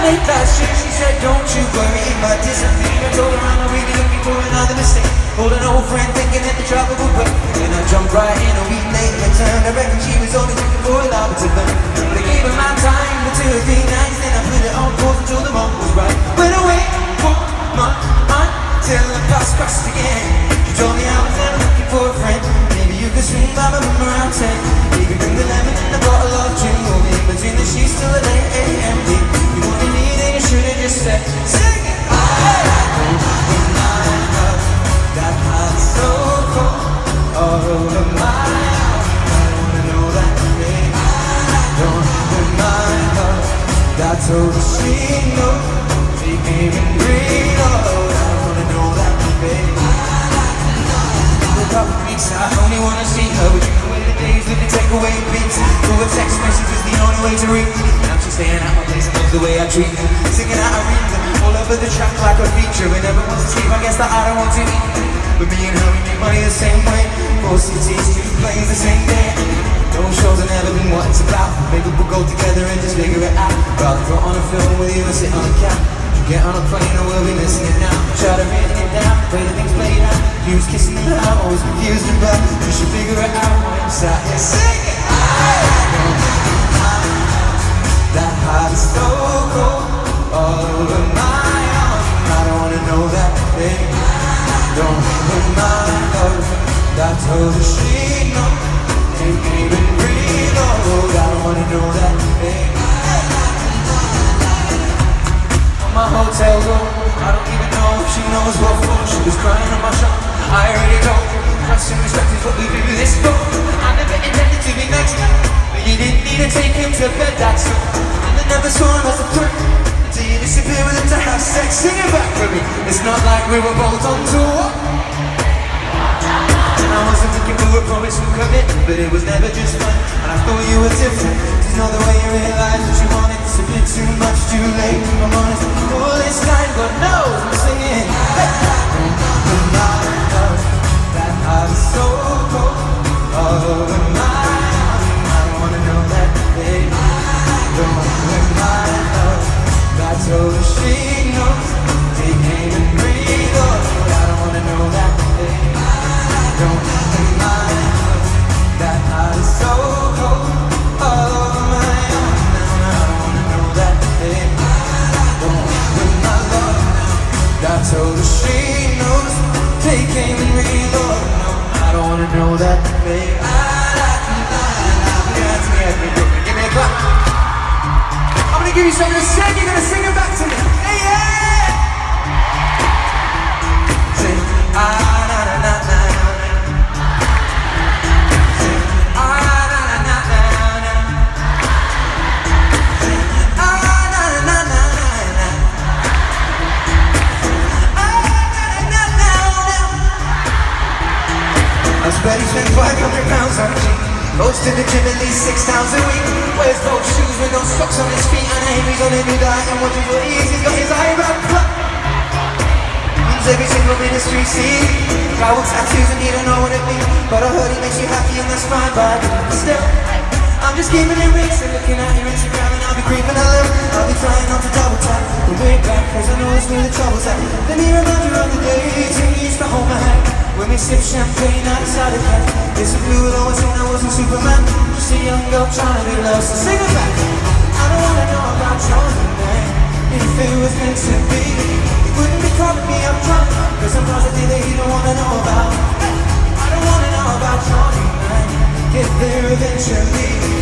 late last year, she said, don't you worry, it might disappear. I told her I'm not really looking for another mistake. Hold an old friend thinking that the trouble would break. And I jumped right in a week later and turned. I reckon she was only looking for a lover to burn. But I gave her my time for 2 or 3 nights. Then I put it on pause until the moment was right. Went away for months until the paths crossed again. She told me I was never looking for a friend. Maybe you could swing by my room around 10. You could bring the lemon and a bottle of gin. We'll be between the sheets till the late AM. You wanted me, then you should've just said, sing it! That heart so cold, all over my heart. I wanna know that, baby. Don't open my heart. I told her she knows. She came and breathed. Oh, I wanna know that, baby. For a couple weeks, I only wanna see her. We drink away the days with the takeaway beats. Through a text message was the only way to reach. Now she's staying at my place and loves the way I treat her. Singing out her reading all over the track like a feature. We never wants to sleep, I guess that I don't want to eat. But me and her, we make money the same way. 4 cities, 2 planes the same day. Those shows have never been what it's about. Maybe we'll go together and just figure it out. Rather throw on a film with you and sit on a couch. You get on a plane and we'll be missing it now. Try to write it down, pray that things played out. You was kissing me now, always confused about. You should figure it out when I'm sat here singing. That heart is so cold, all over my arm. I don't wanna know that, baby. Don't open my heart. I told her she knows. She can't even breathe. Oh, I don't wanna know that, baby. On my hotel room, I don't even know if she knows what for. She was crying on my shoulder. I already know. Trust and respect is what we do this for. I never intended to be next to you, but you didn't need to take him to bed, that's all. And I never saw him as a threat until you disappear with him to have sex. Sing it back for me. It's not like we were both on tour. And I wasn't looking for a promise and commitment, but it was never just fun. And I thought you were different. Just know the way you realized what you wanted. It's a bit too much, too late. I'm honest. All this time, God knows I'm singing. That heart is so cold, all over my heart. I don't wanna know that, baby. Don't open my heart. I told her she knows. Take aim and breathe. Oh, I don't wanna know that, baby. Don't open my heart. That heart is so cold, all over my arm. Now I don't wanna know that, baby. Don't open my love. I told her she knows. Take aim and reload. No, I don't wanna know that, baby. Give me a clap. I'm gonna give you something to sing. You're gonna sing it back to me. Hey, yeah! Sing, na na na na na. Sing, na na na na na. Sing, na na na na na. I bet he spent 500 pounds on jeans. Goes to the gym at least 6 times a week. Wears those shoes with no socks on his feet. And he's on a new diet and watches what he eats. He's got his eyebrow plucked. Means every single ministry scene. Travel tattoos and he don't know what it means. But I heard he makes you happy and that's fine. But still, I'm just keeping it real. So looking at your Instagram and I'll be creeping a little. I'll be trying not to double tap. But way back, cause I know it's where the trouble's at. Let me remind you of the days when you used to hold my hand. When we sip champagne outside the cat. It's a blue and always saying I wasn't Superman. Just a young girl trying to be loved. So sing it back. I don't wanna know about your man. If it was meant to be, you wouldn't be calling me up drunk. Cause I'm positive that you don't wanna know about. I don't wanna know about your man. Get there eventually.